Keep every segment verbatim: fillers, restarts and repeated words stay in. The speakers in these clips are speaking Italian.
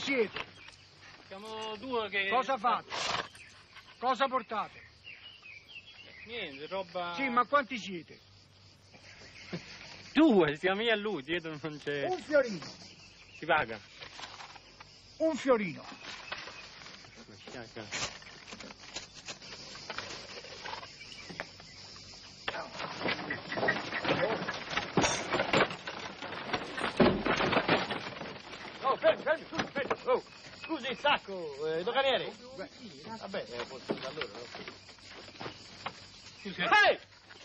siete? Siamo due che... Cosa fate? Cosa portate? Niente, roba... Sì, ma quanti siete? Due, siamo io e lui, dietro non c'è... Un fiorino. Si paga. Un fiorino. Oh, fermi, fermi, scusi, fermi. Oh, scusi il sacco, eh, doganiere. Vabbè, eh, posso da allora, no? Scusi. Ehi!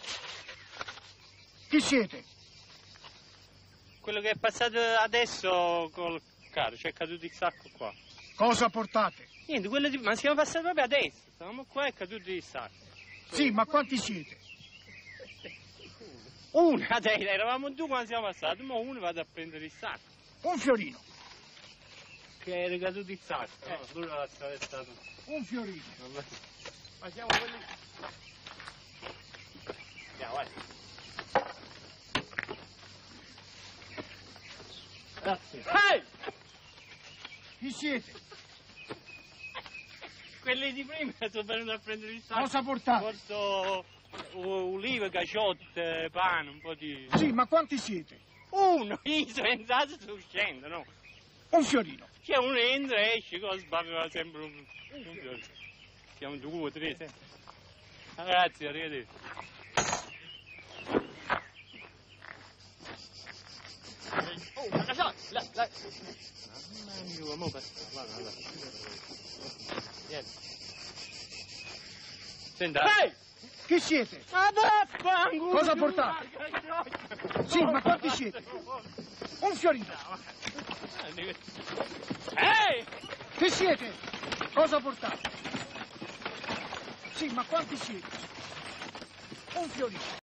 Chi siete? Quello che è passato adesso col carro, c'è caduto il sacco qua. Cosa portate? Niente, quello di... ma siamo passati proprio adesso. Stavamo qua e è caduto il sacco. Sì, ma quanti siete? Uno, adesso, eravamo due quando siamo passati, ma uno vado a prendere il sacco. Un fiorino. Che era caduto il sacco. Eh, lui l'ha attraversato. Un fiorino. Vabbè. Ma siamo quelli... Andiamo, vai. Grazie. Ehi! Chi siete? Quelli di prima sono venuti a prendere il sacco. Cosa portate? Porto ulive, caciotte, pane, un po' di... Sì, ma quanti siete? Uno! Io sono entrato e sto uscendo, no? Un fiorino. C'è uno entra e esce, cosa sbaveva sempre un... un fiore. Siamo due, tre, sempre. Grazie, arrivederci. Oh, la casata! La, la... Mamma mia, mo basta. Guarda, guarda. Vieni. Senta. Ehi! Chi siete? Ma vaffanculo! Cosa portate? Sì, ma quanti siete? Un fiorino. Ehi! Chi siete? Cosa portate? Sì, ma quanti siete? Un fiorino.